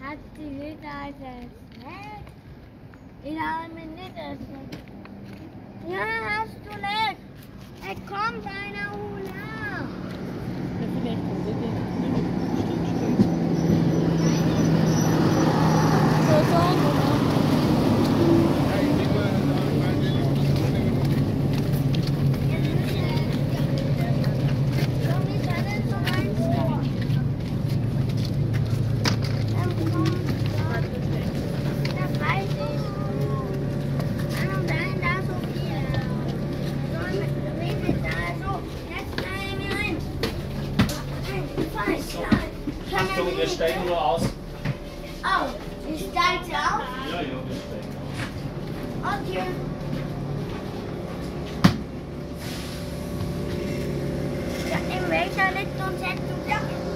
Hat die wieder das Net? Ich habe mir nicht das Net. Ja, hast du nicht. Es kommt einer Hula. Achtung, wir steigen nur aus. Oh, ich steige auf? Ja, wir steigen aus. Okay. Ja, in welcher Richtung setzt du dich?